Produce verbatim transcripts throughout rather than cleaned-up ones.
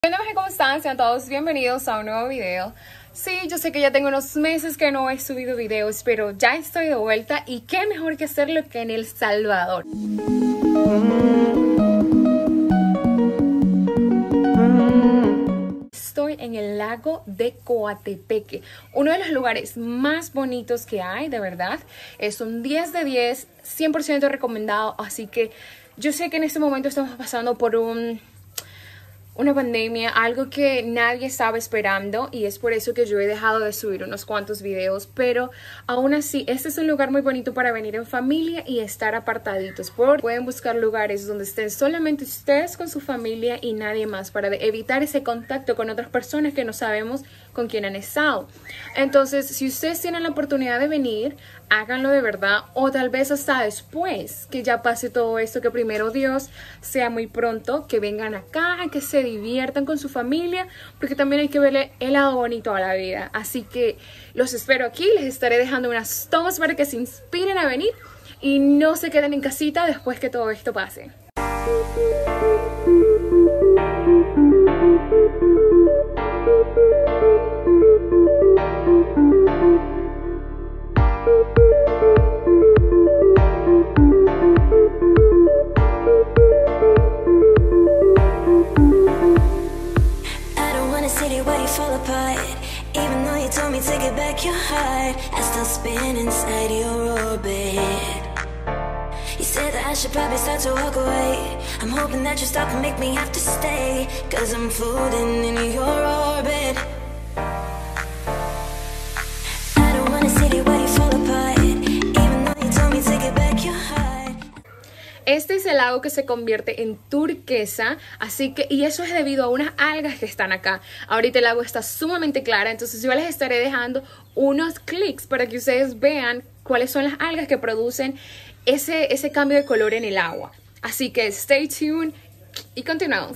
Hola, ¿cómo están? Sean todos bienvenidos a un nuevo video. Sí, yo sé que ya tengo unos meses que no he subido videos, pero ya estoy de vuelta y qué mejor que hacerlo que en El Salvador. Estoy en el lago de Coatepeque, uno de los lugares más bonitos que hay, de verdad. Es un diez de diez, cien por ciento recomendado, así que yo sé que en este momento estamos pasando por un... una pandemia, algo que nadie estaba esperando, y es por eso que yo he dejado de subir unos cuantos videos, pero aún así este es un lugar muy bonito para venir en familia y estar apartaditos. Pueden buscar lugares donde estén solamente ustedes con su familia y nadie más, para evitar ese contacto con otras personas que no sabemos con quién han estado. Entonces, si ustedes tienen la oportunidad de venir, háganlo de verdad, o tal vez hasta después que ya pase todo esto, que primero Dios sea muy pronto, que vengan acá, que se diviertan con su familia, porque también hay que verle el lado bonito a la vida. Así que los espero aquí, les estaré dejando unas tomas para que se inspiren a venir y no se queden en casita después que todo esto pase. Even though you told me to get back your heart, I still spin inside your orbit. You said that I should probably start to walk away. I'm hoping that you stop and make me have to stay, 'cause I'm floating in your orbit. I don't wanna see the way you fall apart. Even though you told me to get back your heart. Este es el lago que se convierte en turquesa, así que, y eso es debido a unas algas que están acá. Ahorita el agua está sumamente clara, entonces yo les estaré dejando unos clics para que ustedes vean cuáles son las algas que producen ese, ese cambio de color en el agua. Así que stay tuned y continuamos.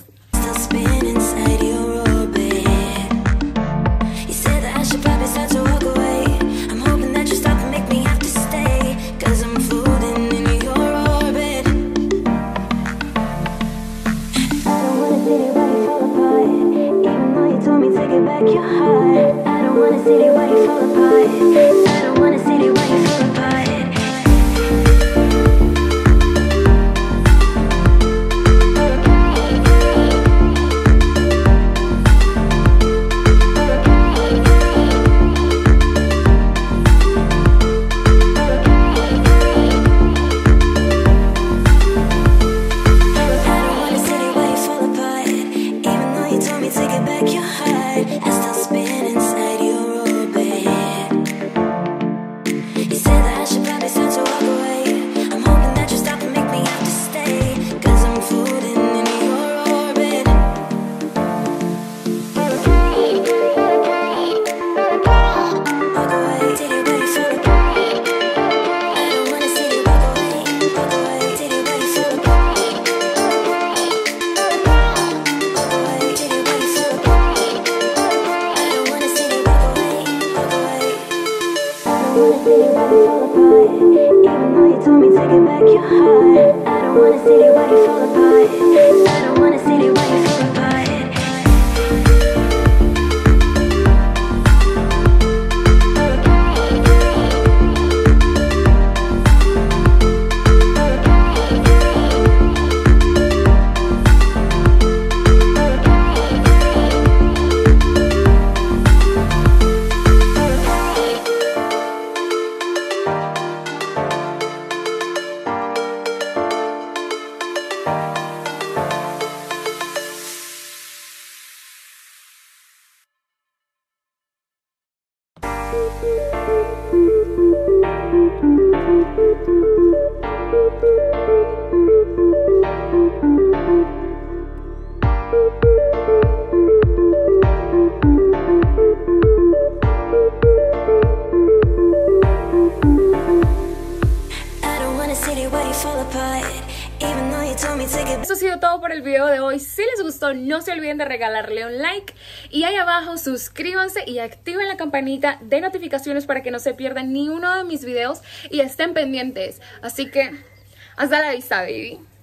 Your heart. I don't wanna see the way you fall apart. I don't wanna see the way you fall apart. Even though you told me to get back your heart, I don't wanna see the way you fall apart. I don't wanna see the way you fall apart. Eso ha sido todo por el video de hoy. Si les gustó, no se olviden de regalarle un like y ahí abajo suscríbanse y activen la campanita de notificaciones para que no se pierdan ni uno de mis videos y estén pendientes. Así que hasta la vista, baby.